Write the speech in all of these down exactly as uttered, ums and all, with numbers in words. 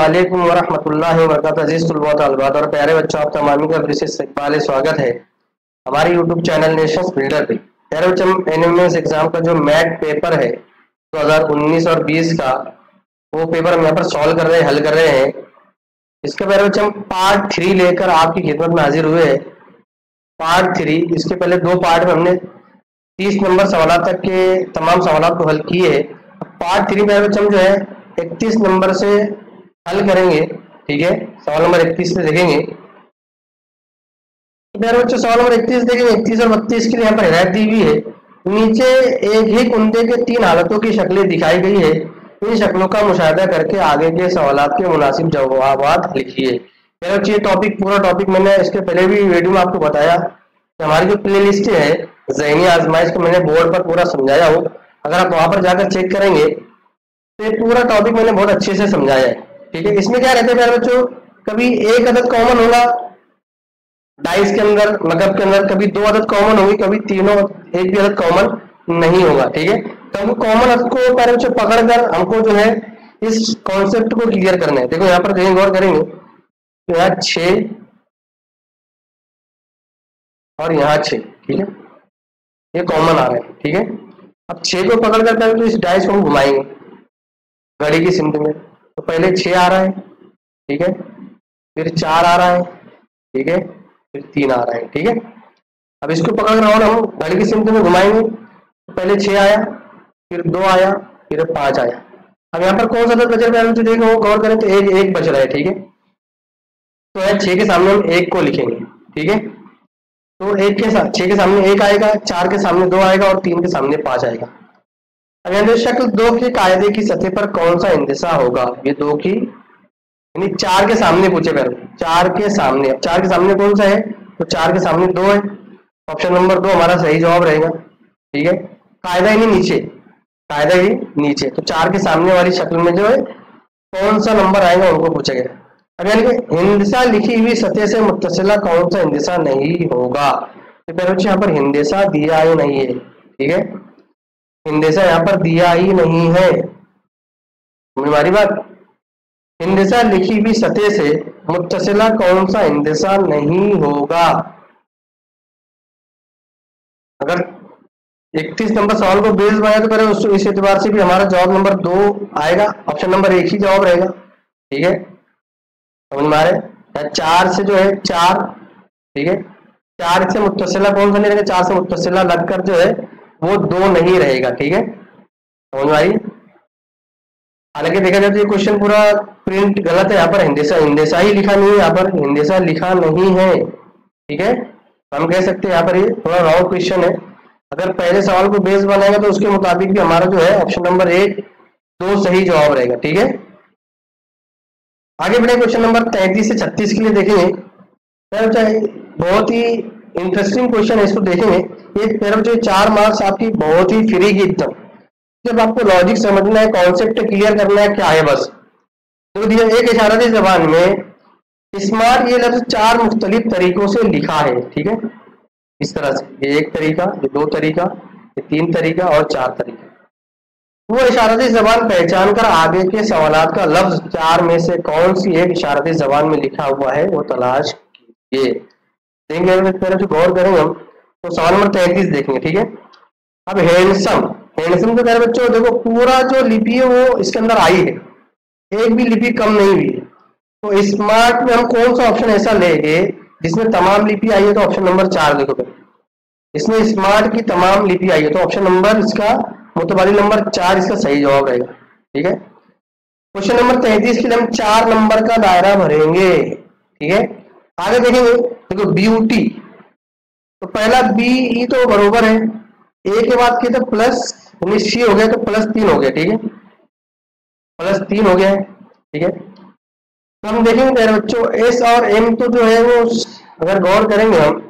वालेकुम वरहमतुल्लाहि वबरकातुहू। अजीज तलबा तलबात और प्यारे बच्चों, आप तमाम का फिर से इस्तकबाल स्वागत है हमारे यूट्यूब चैनल नेशंस बिल्डर पे। प्यारे बच्चों, एनएमएस एग्जाम का जो मैथ पेपर है दो हज़ार उन्नीस और बीस का, वो पेपर हम यहाँ पर सॉल्व कर रहे हैं, हल कर रहे हैं। इसके प्यारे बच्चों, हम पार्ट थ्री लेकर आपकी खिदमत में हाजिर हुए हैं। पार्ट थ्री, इसके पहले दो पार्ट में हमने तीस नंबर सवाल तक के तमाम सवाल को हल किए। पार्ट थ्री में बच्चों जो है इकतीस नंबर से हल करेंगे। ठीक है, सवाल नंबर इकतीस से देखेंगे। तो प्यारे बच्चों, सवाल नंबर इकतीस देखेंगे। इकतीस और बत्तीस के लिए यहाँ पर हिदायत दी हुई है। नीचे एक ही कुंदे के तीन हालतों की शक्लें दिखाई गई है। इन शक्लों का मुशाहिदा करके आगे के सवालात के मुनासिब जवाब लिखिए। प्यारे बच्चों, ये टॉपिक पूरा टॉपिक मैंने इसके पहले भी वीडियो में आपको बताया कि हमारी जो प्ले लिस्ट है ज़हनी आजमाइश को मैंने बोर्ड पर पूरा समझाया हो। अगर आप वहां पर जाकर चेक करेंगे तो ये पूरा टॉपिक मैंने बहुत अच्छे से समझाया है। ठीक है, इसमें क्या रहता है प्यारे बच्चों, कभी एक अदद कॉमन होगा डाइस के अंदर, मगब के अंदर, कभी दो अदद कॉमन होगी, कभी तीनों एक भी अदद कॉमन नहीं होगा। ठीक है, तो हमको कॉमन अदद को प्यारे बच्चों पकड़कर हमको जो है इस कॉन्सेप्ट को क्लियर करना है। देखो यहाँ पर देखेंगे, गौर करेंगे तो यहाँ छह और यहाँ छह, ठीक है, ये कॉमन आ रहा है। ठीक है, अब छह को पकड़ कर तो इस डाइस को हम घुमाएंगे घड़ी की सिमत में। तो पहले छह आ रहा है, ठीक है, फिर चार आ रहा है, ठीक है, फिर तीन आ रहा है। ठीक है, अब इसको पकड़ रहा हूं हम घड़ी की सिमत में घुमाएंगे। तो पहले छह आया, फिर दो आया, फिर पांच आया। अब यहाँ पर कौन सा अदद बच रहा है देखो, वो गौर करें तो एक एक बच रहा है। ठीक है, तो है छह के सामने हम एक को लिखेंगे। ठीक है, तो एक के साथ छह के सामने एक आएगा, चार के सामने दो आएगा और तीन के सामने पांच आएगा। अब शक्ल दो के कायदे की सतह पर कौन सा इंदिशा होगा? ये दो की यानी चार के सामने पूछे पहले, चार के सामने, चार के सामने कौन सा है? तो चार के सामने दो है, ऑप्शन नंबर दो हमारा सही जवाब रहेगा। ठीक है, कायदा ही नीचे, कायदा ही नीचे, तो चार के सामने वाली शक्ल में जो है कौन सा नंबर आएगा उनको पूछा गया। अब यानी कि हिंदिशा लिखी हुई सतह से मुत्तसिला कौन सा हिंदिशा नहीं होगा? तो पहले बच्चे यहाँ पर हिंदिशा दिया ही नहीं है। ठीक है, हिंदिशा यहाँ पर दिया ही नहीं है, हमारी बात। हिंदिशा लिखी हुई सतह से मुत्तसिला कौन सा हिंदिशा नहीं होगा? अगर इकतीस नंबर सवाल को बेस बनाया तो पहले इस एतबार से भी हमारा जवाब नंबर दो आएगा, ऑप्शन नंबर एक ही जवाब रहेगा। ठीक है, समझ में आ रहा है? चार से जो है चार, ठीक है, चार से मुत्तसिला कौन सा नहीं रहेगा? चार से मुत्तसिला लगकर जो है वो दो नहीं रहेगा। ठीक है, समझ में आई? हालांकि देखा जाए तो ये क्वेश्चन पूरा प्रिंट गलत है, यहाँ पर हिंदिशा हिंदिशा ही लिखा नहीं है, यहाँ पर हिंदिशा लिखा नहीं है। ठीक है, हम कह सकते हैं यहाँ पर ये थोड़ा रॉन्ग क्वेश्चन है। अगर पहले सवाल को बेस बनाएगा तो उसके मुताबिक भी हमारा जो है ऑप्शन नंबर एक दो सही जवाब रहेगा। ठीक है, आगे बढ़े क्वेश्चन नंबर तैंतीस से छत्तीस के लिए देखेंगे। बहुत ही इंटरेस्टिंग क्वेश्चन है, इसको देखेंगे। ये तरफ जो चार मार्क्स आपकी बहुत ही फ्री की एकदम, जब आपको लॉजिक समझना है, कॉन्सेप्ट क्लियर करना है, क्या है बस। तो दिया एक इशारती जबान में स्मार्ट ये लफ्ज चार मुख्तलिफ तरीकों से लिखा है। ठीक है, इस तरह से, ये एक तरीका, ये दो तरीका, ये तीन तरीका और चार तरीका। वो इशारती जबान पहचान कर आगे के सवालात का लफ्ज चार में से कौन सी एक इशारती जबान में लिखा हुआ है वो तलाश कीजिए। देखेंगे जो गौर करेंगे हम तो सवाल नंबर तैंतीस देखेंगे। ठीक है, अब हैंडसम, हैंडसम के प्यारे बच्चों देखो पूरा जो लिपि है वो इसके अंदर आई है, एक भी लिपि कम नहीं हुई है। तो स्मार्ट में हम कौन सा ऑप्शन ऐसा लेंगे जिसमें तमाम लिपि आई है? तो ऑप्शन नंबर चार देखो, इसमें स्मार्ट की तमाम लिपि आई है, तो ऑप्शन नंबर इसका मुतबादिल नंबर चार इसका सही जवाब रहेगा। ठीक है, क्वेश्चन नंबर तैंतीस के लिए हम चार नंबर का दायरा भरेंगे। ठीक है, आगे देखेंगे, देखो ब्यूटी, तो पहला बी ई तो बरोबर है, ए के बाद के तो प्लस सी हो गया, तो प्लस तीन हो गया। ठीक है, प्लस तीन हो गया है। ठीक है, तो हम देखेंगे मेरे बच्चों एस और एम तो जो है वो अगर गौर करेंगे हम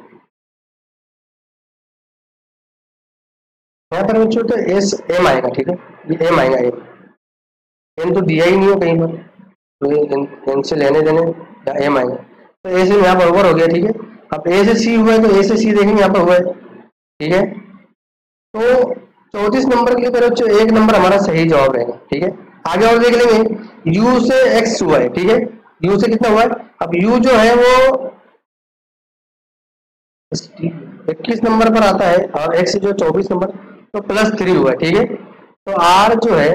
यहाँ पर बच्चों तो एस एम आएगा। ठीक है, ये एम आएगा, एम एम तो दिया ही नहीं हो कहीं पर, तो एम से लेने देने या एम आएगा, तो ए से यहाँ बरोबर हो गया। ठीक है, अब ए से सी हुआ है तो ए से सी देखेंगे यहाँ पर हुआ है। ठीक है, तो चौतीस नंबर के लिए बच्चों एक नंबर हमारा सही जवाब रहेगा। ठीक है, आगे और देख लेंगे, u से x हुआ है, ठीक है, u से कितना हुआ है, अब u जो है वो इक्कीस नंबर पर आता है और x जो चौबीस नंबर, तो प्लस थ्री हुआ है, ठीक है। तो r जो है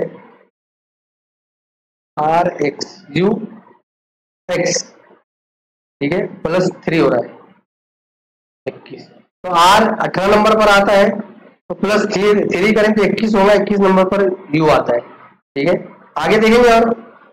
आर एक्स यू एक्स, ठीक है, प्लस थ्री हो रहा है इक्कीस, तो आर अठारह नंबर पर आता है तो प्लस थ्री थ्री करें तो इक्कीस होगा, इक्कीस नंबर पर यू आता है, ठीक है। आगे देखेंगे और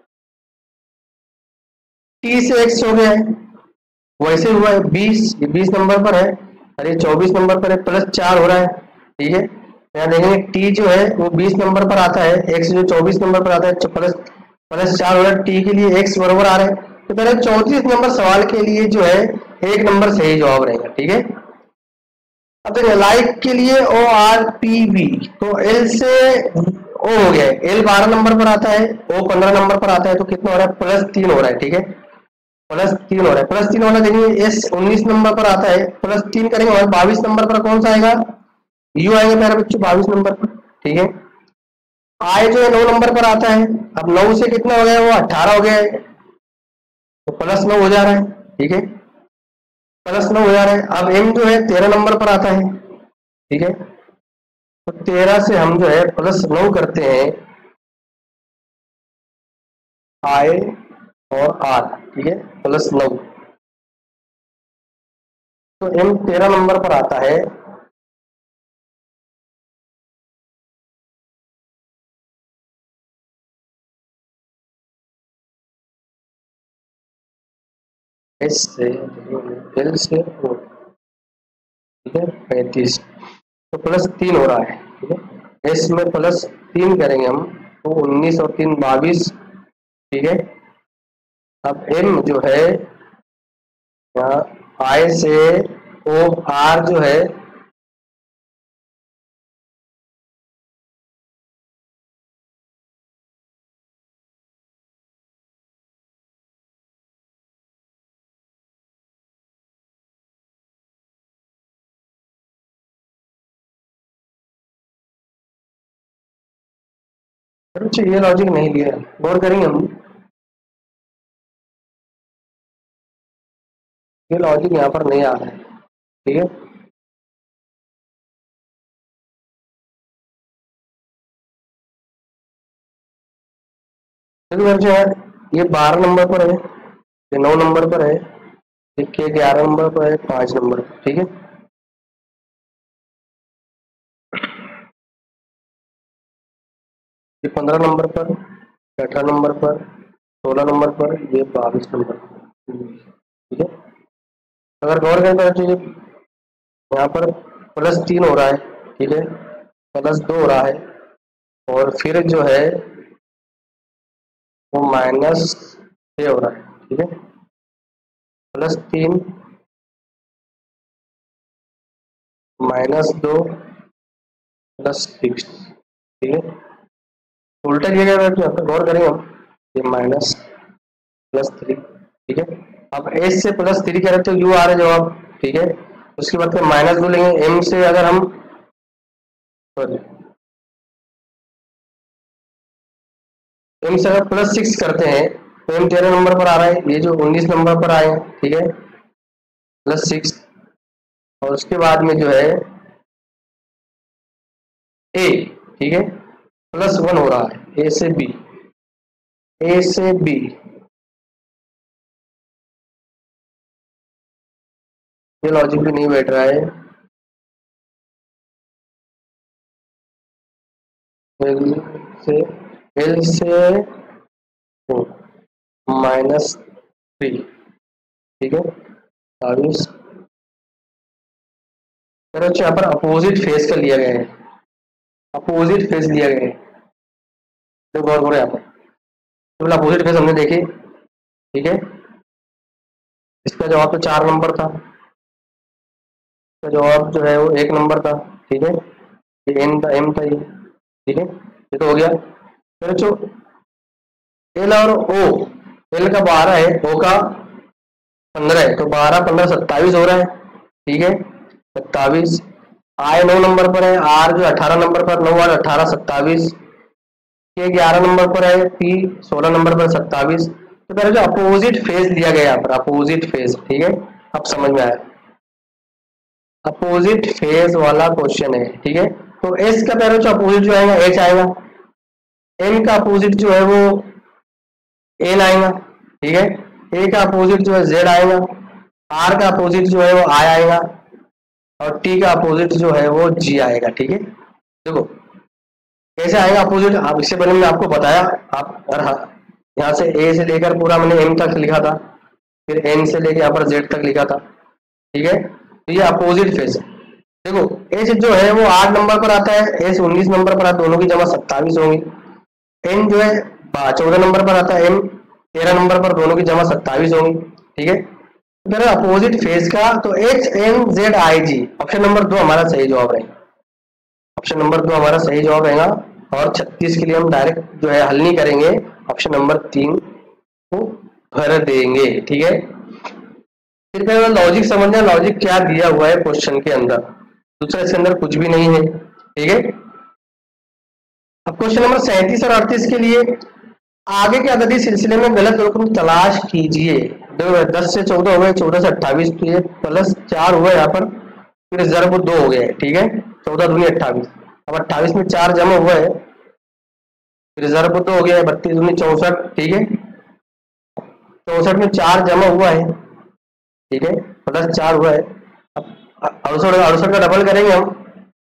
टी से एक्स हो गया है, वैसे हुआ है बीस, ये बीस नंबर पर है और ये चौबीस नंबर पर है, प्लस चार हो रहा है, ठीक है। यहाँ देखेंगे टी जो है वो बीस नंबर पर आता है, एक्स जो चौबीस नंबर पर आता है, प्लस प्लस चार हो रहा है, टी के लिए एक्स बराबर आ रहा है, तो पहले चौंतीस नंबर सवाल के लिए जो है एक नंबर सही जवाब रहेगा, ठीक है। अब देखिए लाइक के लिए ओ आर पी वी, तो एल से ओ हो गया है, एल बारह नंबर पर आता है, ओ पंद्रह नंबर पर आता है, तो कितना हो रहा है, प्लस तीन हो रहा है, ठीक है, प्लस तीन हो रहा है, प्लस तीन होना देखिए एस उन्नीस नंबर पर आता है, प्लस तीन करेंगे और बाईस नंबर पर कौन सा आएगा, यू आएगा मेरा बच्चों बाईस नंबर पर, ठीक है। आई जो है नौ नंबर पर आता है, अब नौ से कितना हो गया, वो अठारह हो गया है, तो प्लस नौ हो जा रहा है, ठीक है, प्लस नौ हो जा रहा है। अब एम जो है तेरह नंबर पर आता है, ठीक है, तो तेरह से हम जो है प्लस नौ करते हैं आई और आर, ठीक है, प्लस नौ, तो एम तेरह नंबर पर आता है, एस से एल से ओ, ठीक है, पैंतीस, तो प्लस तीन हो रहा है, ठीक है, एस में प्लस तीन करेंगे हम तो उन्नीस और तीन बाईस, ठीक है। अब एम जो है यहाँ आई से ओ आर जो है ये लॉजिक नहीं लिया, गौर करेंगे हम, ये लॉजिक यहाँ पर नहीं आ रहा है, ठीक है। देखिए जो है ये बारह नंबर पर है, ये नौ नंबर पर है, ये ग्यारह नंबर पर है, पांच नंबर पर, ठीक है। ये पंद्रह नंबर पर, अठारह नंबर पर, सोलह नंबर पर, ये बाईस नंबर पर, ठीक है। अगर गौर करें तो ये यहाँ पर प्लस तीन हो रहा है, ठीक है, प्लस दो हो रहा है और फिर जो है वो माइनस छः हो रहा है, ठीक है, प्लस तीन माइनस दो प्लस सिक्स, ठीक है, उल्टा किया गया है, गौर करेंगे हम, ये माइनस प्लस थ्री, ठीक है। अब एस से प्लस थ्री करें तो यू आ रहा है जवाब, ठीक है, उसके बाद फिर माइनस दो लेंगे, एम से अगर हम सॉरी एम से अगर प्लस सिक्स करते हैं तो एम तेरह नंबर पर आ रहा है, ये जो उन्नीस नंबर पर आए हैं, ठीक है, प्लस सिक्स, और उसके बाद में जो है ए, ठीक है, प्लस वन हो रहा है, ए से बी, ए से बी, ये लॉजिक भी नहीं बैठ रहा है, एल से एल से माइनस थ्री, ठीक है, बाईस, यहाँ पर अपोजिट फेस का लिया गया है, अपोजिट फेस लिया गया है, तो गौर करो यहाँ पर, तो अपोजिट फेस हमने देखे, ठीक है, इसका जवाब तो चार नंबर था, इसका जवाब जो है वो एक नंबर था, ठीक है, ये एन था, एम था ये, ठीक है, ये तो हो गया। फिर जो एल और ओ, एल का बारह है, ओ का पंद्रह है, तो बारह पंद्रह सत्ताईस हो रहा है, ठीक है, सत्ताईस, आई नौ नंबर पर है, आर जो अठारह नंबर पर, नौ और अठारह सत्ताईस, के ग्यारह नंबर पर है, पी सोलह नंबर पर सत्ताईस। तो पहले जो अपोजिट फेज दिया गया यहाँ पर, अपोजिट फेज, ठीक है, अब समझ में आया, अपोजिट फेज वाला क्वेश्चन है, ठीक है। तो एस का पहले जो अपोजिट जो आएगा एच आएगा, एन का अपोजिट जो है वो एन आएगा, ठीक है, ए का अपोजिट जो है जेड आएगा, आर का अपोजिट जो है वो आई आएगा, और टी का अपोजिट जो है वो जी आएगा, ठीक है। देखो कैसे आएगा अपोजिट, आप इससे पहले मैंने आपको बताया, आप यहाँ से ए से लेकर पूरा मैंने एम तक लिखा था, फिर एन से लेकर यहाँ पर जेड तक लिखा था, ठीक है। तो ये अपोजिट फेज है। देखो एच जो है वो आठ नंबर पर आता है, एस उन्नीस नंबर पर आता है, दोनों की जमा सत्ताईस होंगी। एन जो है चौदह नंबर पर आता है, एम तेरह नंबर पर, दोनों की जमा सत्ताईस होंगी, ठीक है। फिर अपोजिट फेज का तो H N Z I G, option number दो हमारा सही जवाब रहेगा, ऑप्शन नंबर दो हमारा सही जवाब रहेगा। और छत्तीस के लिए हम डायरेक्ट जो है हल नहीं करेंगे, ऑप्शन नंबर तीन को भर देंगे, ठीक है। फिर पहले लॉजिक समझना, लॉजिक क्या दिया हुआ है क्वेश्चन के अंदर, दूसरा इसके अंदर कुछ भी नहीं है, ठीक है। अब क्वेश्चन नंबर सैंतीस और अड़तीस के लिए आगे के अददी सिलसिले में गलत रुकन तलाश कीजिए। दस से चौदह हुए, चौदह से अट्ठाईस, तो ये प्लस चार हुआ यहाँ पर, फिर जरब दो हो गया है, ठीक है, चौदह दूनी अट्ठाईस। अब अट्ठाईस में चार जमा हुआ है, फिर जरब दो हो गया है, बत्तीस दूनी चौसठ, ठीक है, चौसठ में चार जमा हुआ है, ठीक है, प्लस चार हुआ है। अब अड़सठ अड़सठ का डबल करेंगे हम,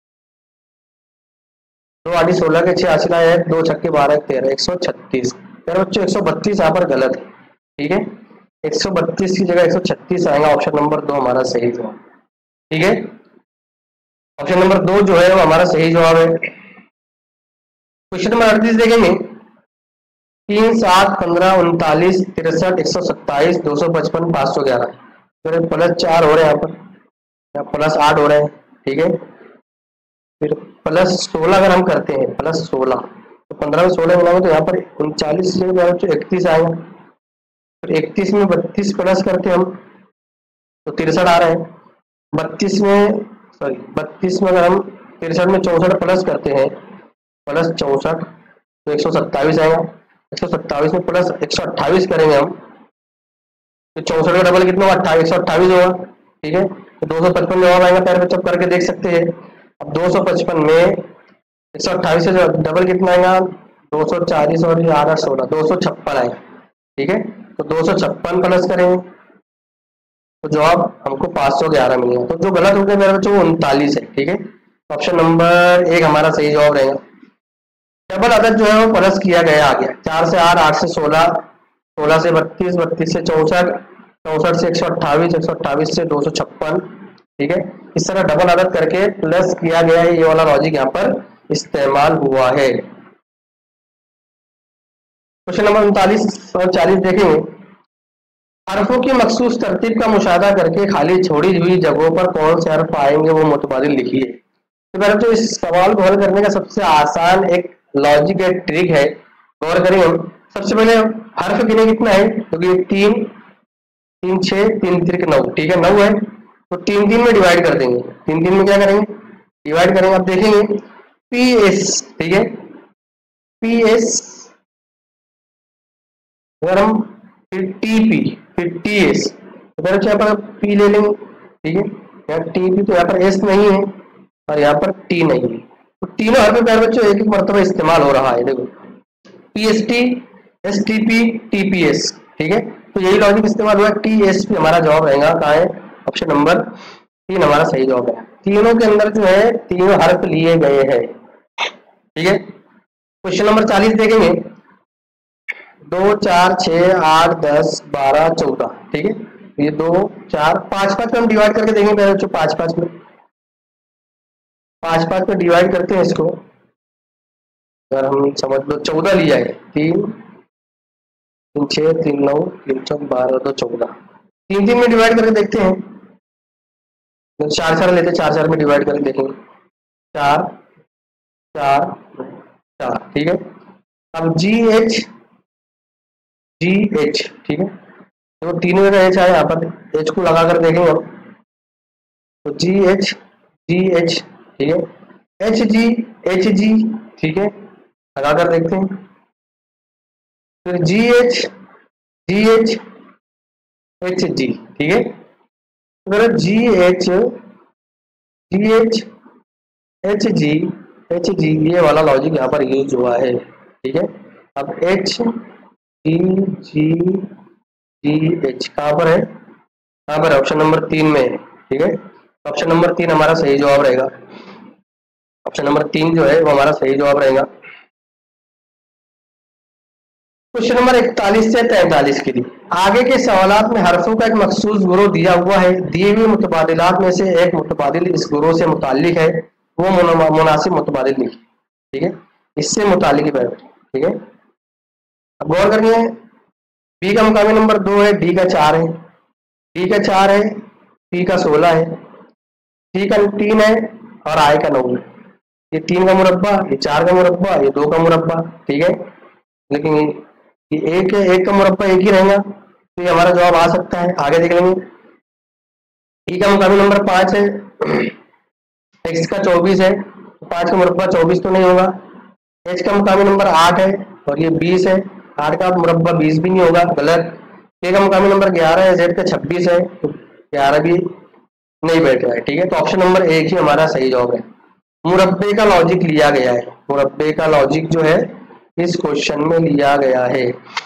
दो आठी सोलह के छियासी लाए, दो छक्के बारह तेरह, एक सौ छत्तीस। मेरे बच्चों एक सौ बत्तीस यहाँ पर गलत है, ठीक है, एक सौ बत्तीस की जगह एक सौ छत्तीस आएगा, ऑप्शन नंबर दो हमारा सही जवाब, ठीक है। ऑप्शन नंबर दो जो है वो हमारा सही जवाब है। क्वेश्चन नंबर अड़तीस देखेंगे, तीन सात पंद्रह उनतालीस तिरसठ एक सौ सत्ताईस दो सौ पचपन पाँच सौ ग्यारह, फिर प्लस चार हो रहे हैं यहाँ पर, यहाँ प्लस आठ हो रहे हैं, ठीक है। फिर प्लस सोलह अगर हम करते हैं, प्लस सोलह, तो पंद्रह में सोलह मिलाएंगे तो यहाँ पर उनचालीस से इकतीस आएगा, फिर इकतीस में बत्तीस प्लस करते हम तो तिरसठ आ रहा है, बत्तीस में सॉरी बत्तीस में अगर हम तिरसठ में चौसठ प्लस करते हैं, प्लस चौसठ तो एक सौ सत्ताईस आएगा, एक सौ सत्ताईस में प्लस एक सौ अट्ठाईस करेंगे हम, तो चौसठ का डबल कितना होगा, एक सौ अट्ठाईस होगा, ठीक है। तो दो सौ पचपन जवाब आएगा, पैर पे चप करके देख सकते हैं। अब दो सौ पचपन में एक सौ अट्ठाईस से डबल कितना आएगा, दो सौ चालीस और ये आठ सोलह, दो सौ छप्पन आएगा, ठीक है। तो दो सौ छप्पन प्लस करेंगे तो जवाब हमको पाँच सौ ग्यारह मिलेगा। तो जो गलत हो गया मेरे बच्चों वो उनतालीस है, ठीक है। ऑप्शन नंबर एक हमारा सही जवाब रहेगा। डबल अदद जो है वो प्लस किया गया आ गया, चार से आठ, आठ से सोलह, सोलह से बत्तीस, बत्तीस से चौसठ, चौसठ से एक सौ अट्ठाईस, एक सौ अट्ठाईस से दो सौ छप्पन, ठीक है। इस तरह डबल अदद करके प्लस किया गया है, ये वाला लॉजिक यहाँ पर इस्तेमाल हुआ है। क्वेश्चन नंबर उनतालीस और चालीस देखेंगे, हरफों की मखसूस तरतीब का मुशाहदा करके खाली छोड़ी हुई जगहों पर कौन से हर्फ आएंगे वो मुतबादिल लिखिए। तो मेरा जो इस सवाल को हल करने का सबसे आसान एक लॉजिक है, ट्रिक है, गौर करेंगे हम। सबसे पहले हर्फ गिने कितना है, क्योंकि तो तीन तीन छः तीन त्रिक नौ, ठीक है, नौ है, तो तीन तीन में डिवाइड कर देंगे, तीन तीन में क्या करेंगे, डिवाइड करेंगे। अब देखेंगे पी एस, ठीक है, पी एस अगर हम फिर टी पी फिर टी एस, तो मेरे यहाँ पर पी ले लेंगे, ठीक है, यहाँ टी पी तो यहाँ पर एस नहीं है और यहाँ पर टी नहीं है, तो तीनों हर पे प्यारे बच्चों एक एक मरतबा इस्तेमाल हो रहा है। देखो P S T, S T P, T P S, ठीक है, तो यही लॉजिक इस्तेमाल हुआ, टी एस पी हमारा जवाब रहेगा, कहाँ है, ऑप्शन नंबर तीन हमारा सही जवाब है। तीनों के अंदर जो है तीनों हर्फ लिए गए हैं, ठीक है। क्वेश्चन नंबर चालीस देखेंगे, दो चार छः आठ दस बारह चौदह, ठीक है, ये दो चार पाँच पाँच में हम डिवाइड करके देखेंगे पहले बच्चों, पाँच पाँच में पाँच पाँच में डिवाइड करते हैं इसको, अगर हम समझ लो चौदह लिया है, तीन तीन छः तीन नौ तीन चौक बारह दो चौदह, तीन तीन में डिवाइड करके देखते हैं, चार चार लेते चार चार में डिवाइड करके देखेंगे, चार चार चार, ठीक है। अब जी एच जी एच, ठीक है, तो तीनों का एच आया यहाँ पर, एच को लगा कर देखेंगे हम, तो जी एच जी एच, ठीक है, एच जी एच जी, ठीक है, लगा कर देखते हैं। फिर G H G H H G, ठीक है। अगर G H G H H G H G ये वाला लॉजिक यहाँ पर यूज हुआ है, ठीक है। अब एच जी जी जी एच कहाँ पर है, कहाँ पर, ऑप्शन नंबर तीन में है, ठीक है। ऑप्शन नंबर तीन हमारा सही जवाब रहेगा। ऑप्शन नंबर तीन जो है वो हमारा सही जवाब रहेगा। क्वेश्चन नंबर इकतालीस से तैंतालीस के लिए आगे के सवालात में हरफों का एक मखसूस गुरो दिया हुआ है, दिए हुए मुतबादिलात में से एक मुतबादिल इस गुरो से मुताल्लिक है, वो मुनासिब मुतबादिल लिखिए, ठीक है। इससे मुताल्लिक है, ठीक है। अब गौर करिए, बी का मुकामी नंबर दो है, डी का चार है, डी का चार है, पी का सोलह है, सी का तीन है और आई का नौ है। ये तीन का मुरब्बा, ये चार का मुरब्बा, ये दो का मुरब्बा, ठीक है। लेकिन ये एक है, एक का मुरब्बा एक ही रहेगा, तो ये हमारा जवाब आ सकता है। आगे देख लेंगे। ई का मुकामी नंबर पांच है, एक्स का चौबीस है, पांच का मुरब्बा चौबीस तो नहीं होगा। एच का मुकामी नंबर आठ है और ये बीस है, आठ का मुरब्बा बीस भी नहीं होगा, गलत। के का मुकामी नंबर ग्यारह है, जेड का छब्बीस है, तो ग्यारह भी नहीं बैठ रहा है, ठीक है। तो ऑप्शन नंबर एक ही हमारा सही जवाब है। मुरब्बे का लॉजिक लिया गया है, मुरब्बे का लॉजिक जो है इस क्वेश्चन में लिया गया है।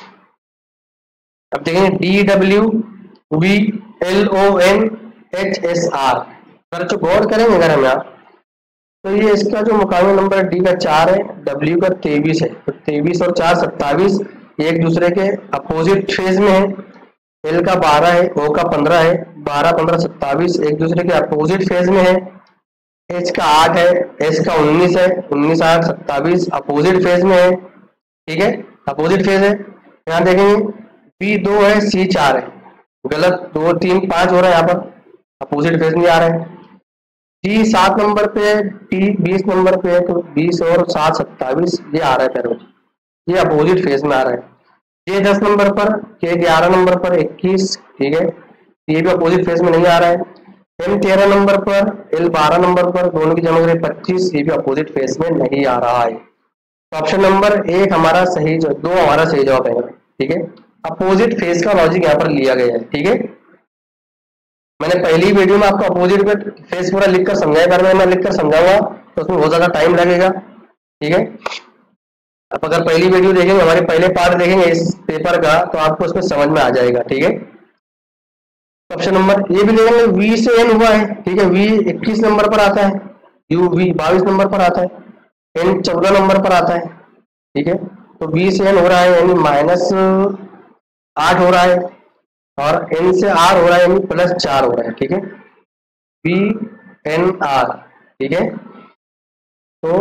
अब देखें, D W V L O N H S R, अगर जो गौर करेंगे अगर हम यहाँ, तो ये इसका जो मुकामी नंबर डी का चार है, डब्ल्यू का तेईस है, तो तेईस और चार सत्तावीस एक दूसरे के अपोजिट फेज में है। एल का बारह है, ओ का पंद्रह है, बारह पंद्रह सत्तावीस एक दूसरे के अपोजिट फेज में है। एच का आठ है, एस का उन्नीस है, उन्नीस आठ सत्तावीस अपोजिट फेज में है, ठीक है, अपोजिट फेज है। यहाँ देखेंगे बी दो है, सी चार है, गलत, दो तीन पांच हो रहा है, यहाँ पर अपोजिट फेज में आ रहा है। डी सात नंबर पे है, टी बीस नंबर पे है, तो बीस और सात सत्तावीस ये आ रहा है पैरों, ये अपोजिट फेज में आ रहा है। ये दस नंबर पर, के ग्यारह नंबर पर इक्कीस, ठीक है, ये भी अपोजिट फेज में नहीं आ रहा है। एम तेरह नंबर पर, एल बारह नंबर पर, दोनों की जमा करें पच्चीस, ये भी अपोजिट फेज में नहीं आ रहा है। तो ऑप्शन नंबर एक हमारा सही, जो दो हमारा सही जवाब है, ठीक है। अपोजिट फेज का लॉजिक यहाँ पर लिया गया है, ठीक है। मैंने पहली वीडियो में आपको अपोजिट फेज पूरा लिखकर समझाया, कर मैं लिखकर समझाऊंगा तो उसमें बहुत ज्यादा टाइम लगेगा, ठीक है। अब अगर पहली वीडियो देखेंगे, हमारे पहले पार्ट देखेंगे इस पेपर का, तो आपको उसमें समझ में आ जाएगा, ठीक है। ऑप्शन नंबर ये भी देखेंगे, वी से एन हुआ है, ठीक है, वी इक्कीस नंबर पर आता है, यू वी बाईस नंबर पर आता है, एन चौदह नंबर पर आता है, ठीक है। तो बी से एन हो रहा है यानी माइनस आठ हो रहा है, और एन से आर हो रहा है यानी प्लस चार हो रहा है, ठीक है, बी एन आर, ठीक है। तो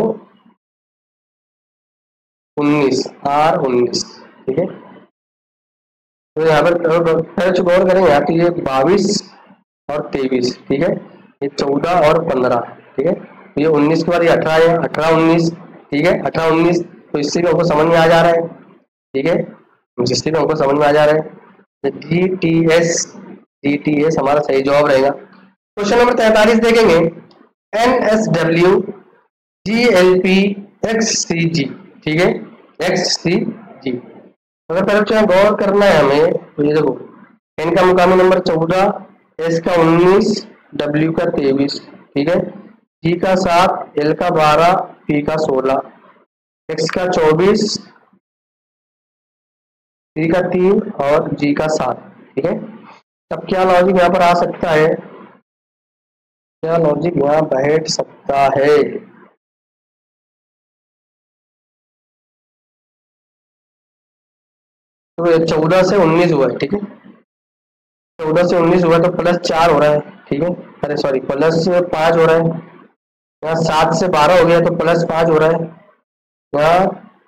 उन्नीस आर उन्नीस, ठीक है। तो यहाँ पर फिर गौर करेंगे, यहाँ तो ये बाईस और तेईस, ठीक है, ये चौदह और पंद्रह, ठीक है, तो ये उन्नीस के बाद ये अठारह है, अठारह उन्नीस, ठीक है, अठारह उन्नीस, तो इससे भी हमको समझ में आ जा रहा है, ठीक है, जिससे भी हमको समझ में आ जा रहा है। G T S, G T S हमारा सही जवाब रहेगा। क्वेश्चन नंबर तैंतालीस देखेंगे, N S W G L P X C G, ठीक है, एक्स सी जी। अगर पहले गौर करना है हमें, तो ये देखो, एन का मुकामी नंबर चौदह, एस का उन्नीस, डब्ल्यू का तेईस, ठीक है, जी का सात, एल का बारह, पी का सोलह, एक्स का चौबीस, सी का तीन और जी का सात, ठीक है। अब क्या लॉजिक यहाँ पर आ सकता है, क्या लॉजिक यहाँ बैठ सकता है, तो चौदह से उन्नीस हुआ है, ठीक है, चौदह से उन्नीस हुआ तो प्लस चार हो रहा है, ठीक है, अरे सॉरी प्लस पांच हो रहा है। यहाँ सात से बारह हो गया तो प्लस पांच हो रहा है। यहाँ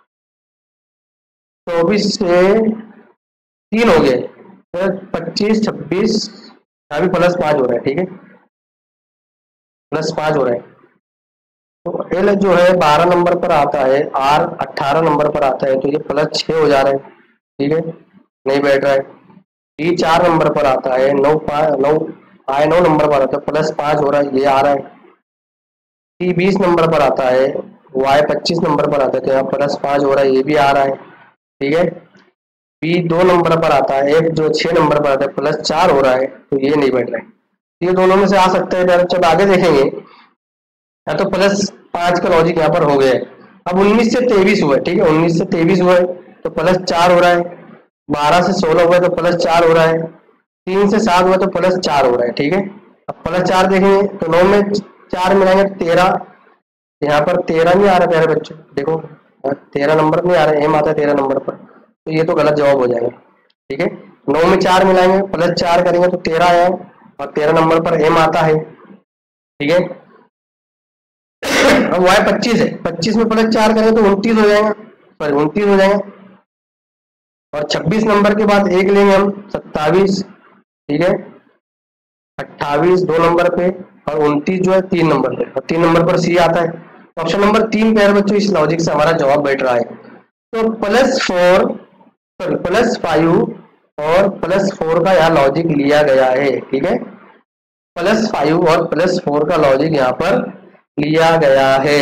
चौबीस से तीन हो गए तो पच्चीस छब्बीस, यहाँ भी प्लस पांच हो रहा है, ठीक है, प्लस पांच हो रहा है। तो एल जो है बारह नंबर पर आता है, आर अट्ठारह नंबर पर आता है, तो ये प्लस छः हो जा रहा है, ठीक है, नहीं बैठ रहा है। डी चार नंबर पर आता है, नौ नौ आए नौ नंबर पर आता है, प्लस पांच हो रहा है, ये आ रहा है। डी बीस नंबर पर आता है, वाई पच्चीस नंबर पर आता है तो यहाँ प्लस पाँच हो रहा है, ये भी आ रहा है, ठीक है। बी दो नंबर पर आता है, एफ जो छह नंबर पर आता है प्लस चार हो रहा है, तो ये नहीं बैठ रहा है, ये दोनों में से आ सकता है। जब आगे देखेंगे या तो प्लस पाँच का लॉजिक यहाँ पर हो गया है। अब उन्नीस से तेईस हुआ है, ठीक है, उन्नीस से तेईस हुआ है तो प्लस चार हो रहा है, बारह से सोलह हुआ है तो प्लस चार हो रहा है, तीन से सात हुआ तो प्लस चार हो रहा है, ठीक है। अब प्लस चार देखेंगे तो नौ में चार मिलाएंगे तो तेरह, यहाँ पर तेरह नहीं आ रहा प्यारे बच्चों, देखो तेरह नंबर नहीं आ रहा है, एम आता है तेरह नंबर पर, तो ये तो गलत जवाब हो जाएगा, ठीक है। नौ में चार मिलाएंगे प्लस चार करेंगे तो तेरह आया और तेरह नंबर पर एम आता है, ठीक है। अब वाई पच्चीस है, पच्चीस में प्लस चार करेंगे तो उनतीस हो जाएगा, सॉरी उनतीस हो जाएगा। और छब्बीस नंबर के बाद एक लेंगे हम सत्तावीस, ठीक है, अट्ठाईस दो नंबर पे और उनतीस जो है तीन नंबर पे, और तीन नंबर पर सी आता है। ऑप्शन नंबर तीन प्यारे बच्चों इस लॉजिक से हमारा जवाब बैठ रहा है। तो plus four sorry plus five और प्लस फोर का यहाँ लॉजिक लिया गया है, ठीक है, प्लस फाइव और प्लस फोर का लॉजिक यहाँ पर लिया गया है।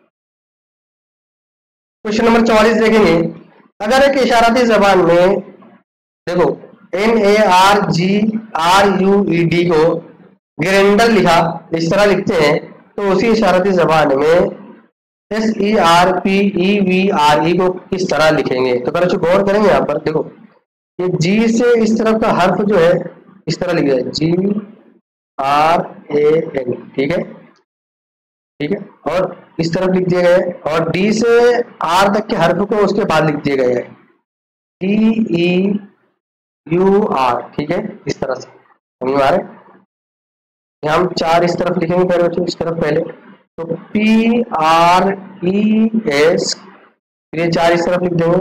क्वेश्चन नंबर चौवालीस देखेंगे, अगर एक इशाराती जबान में देखो N A R G R U E D को ग्रेंडल लिखा, इस तरह लिखते हैं, तो उसी इशाराती जबान में S E R P E V R E को किस तरह लिखेंगे। तो बच्चों गौर करेंगे यहाँ पर, देखो ये जी से इस तरफ का हर्फ जो है इस तरह लिखा है जी आर ए एन, ठीक है, ठीक है, और इस तरफ लिख दिया गया है, और डी से आर तक के हर्फ को उसके बाद लिख दिया गया है डी ई यू आर, ठीक है, इस तरह से समझ में आ रहा है। हम चार इस तरफ लिखेंगे पहले बच्चों, इस तरफ पहले तो पी आर ई एस, ये चार इस तरफ लिख देंगे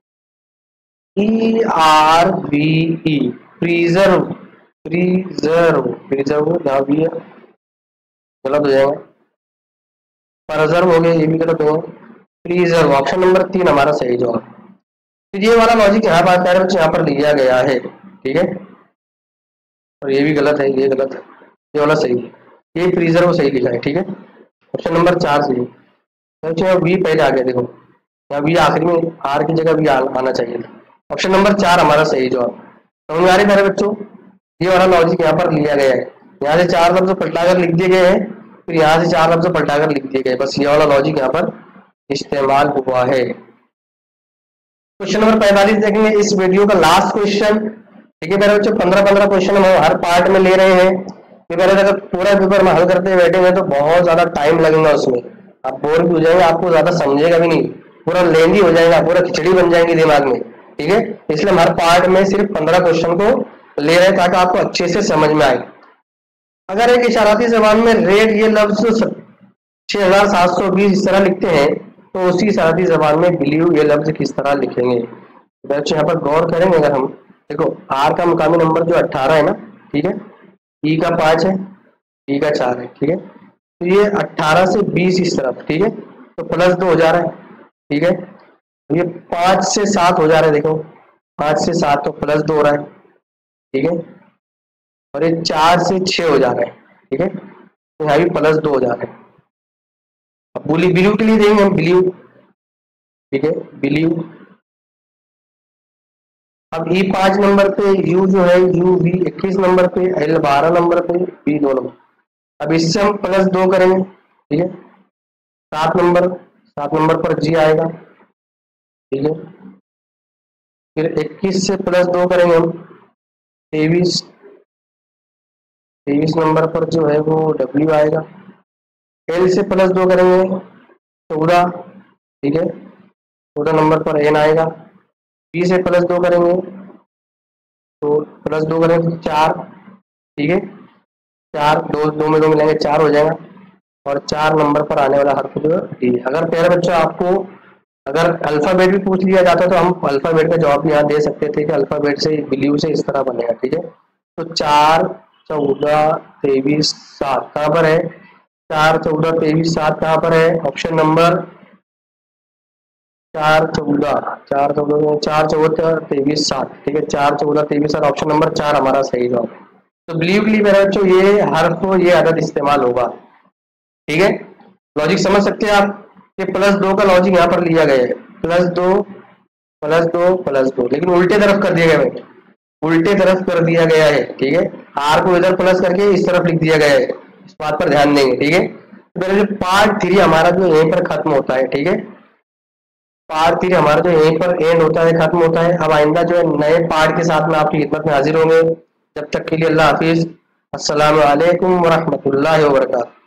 E R V E, preserve, preserve, preserve यहाँ भी है, गलत हो जाएगा, प्रिजर्व हो गया, ये भी गलत हो गया, प्रिजर्व, ऑप्शन नंबर तीन हमारा सही जवाब। तो ये वाला लॉजिक यहाँ पर प्यारे बच्चे यहाँ पर लिया गया है, ठीक है, और ये भी गलत है, ये गलत है, ये वाला सही है, ये प्रिजर्व सही लिखा है, ठीक है, ऑप्शन नंबर चार सही। बच्चों वी पहले आ गया, देखो यहाँ वी आखिरी में, आर की जगह वी आना चाहिए था, ऑप्शन नंबर चार हमारा सही जवाब। समझ में आ रही है मेरे बच्चों, ये वाला लॉजिक यहाँ पर लिया गया है, यहाँ से चार लफ्ज पलटाकर लिख दिए गए हैं, फिर यहाँ से चार लफ्ज पलटाकर लिख दिए गए, बस ये वाला लॉजिक यहाँ पर इस्तेमाल हुआ है। क्वेश्चन नंबर पैंतालीस देखेंगे, इस वीडियो का लास्ट क्वेश्चन, ठीक है मेरे बच्चों, पंद्रह पंद्रह क्वेश्चन हम हर पार्ट में ले रहे हैं, अगर पूरा पेपर में हल करते बैठेंगे तो बहुत ज्यादा टाइम लगेगा, उसमें आप बोर भी हो जाएंगे, आपको ज्यादा समझेगा भी नहीं, पूरा लेंदी हो जाएगा, पूरा खिचड़ी बन जाएंगी दिमाग में, ठीक है, इसलिए हम हर पार्ट में सिर्फ पंद्रह क्वेश्चन को ले रहे हैं ताकि आपको अच्छे से समझ में आए। अगर एक इशाराती जबान में रेड ये लफ्ज छह हजार सात सौ बीस इस तरह लिखते हैं तो उसी इशाराती जबान में बिलीव ये लफ्ज किस तरह लिखेंगे। बच्चे यहाँ पर गौर करेंगे, अगर हम देखो आर का मुकामी नंबर जो अट्ठारह है ना, ठीक है, ई का पांच है, ई का चार है, ठीक है, तो ये अट्ठारह से बीस इस तरफ, ठीक है, तो प्लस दो हो जा रहा है, ठीक है, ये पांच से सात हो जा रहा है, देखो पांच से सात तो प्लस दो हो रहा है, ठीक है, और ये चार से छह हो जा रहा है, ठीक है, तो यहाँ भी प्लस दो हो जा रहा है। अब बोली बिलीव के लिए देंगे हम बिलीव, ठीक है, बिलीव। अब ई पांच नंबर पे, यू जो है यू वी इक्कीस नंबर पे, एल बारह नंबर पे, बी दो नंबर, अब इससे हम प्लस दो करेंगे, ठीक है, सात नंबर, सात नंबर पर जी आएगा, ठीक है, फिर इक्कीस से प्लस दो करेंगे हम तेईस, तेईस नंबर पर जो है वो डब्ल्यू आएगा, एल से प्लस दो करेंगे चौदह, ठीक है, चौदह नंबर पर एन आएगा, बी से प्लस दो करेंगे तो प्लस दो करेंगे तो चार, ठीक है, चार दो दो में दो मिलाएंगे चार हो जाएगा, और चार नंबर पर आने वाला हर्फ जो डी। अगर प्यारे बच्चों आपको अगर अल्फाबेट भी पूछ लिया जाता तो हम अल्फाबेट का जवाब यहाँ दे सकते थे कि अल्फाबेट से बिलीव से इस तरह बनेगा, ठीक है, तो चार चौदह तेईस सात कहाँ पर है, चार चौदह तेईस सात कहाँ पर है, ऑप्शन नंबर चार चौदह, चार चौदह चार चौदह तेईस सात, ठीक है, चार चौदह तेईस सात, ऑप्शन नंबर चार हमारा सही जवाब। तो बिलीव के लिए मेरा बच्चों ये हर्फ ये अदद इस्तेमाल होगा, ठीक है, लॉजिक समझ सकते हैं आप। कि प्लस दो का लॉजिक यहाँ पर लिया गया है, प्लस दो प्लस दो प्लस दो, लेकिन उल्टे तरफ कर दिया गया है, उल्टे तरफ कर दिया गया है। ठीक है, आर को इधर प्लस करके इस तरफ लिख दिया गया है, इस बात पर ध्यान देंगे। ठीक है, तो जो पार्ट थ्री हमारा जो यहीं पर खत्म होता है। ठीक है, पार्ट थ्री हमारा जो यहीं पर एंड होता है, खत्म होता है। अब आइंदा जो है नए पार्ट के साथ में आपकी खिदमत में हाजिर होंगे। जब तक के लिए अल्लाह हाफिज, अस्सलाम वालेकुम वरहमतुल्लाहि वबरकातुहू।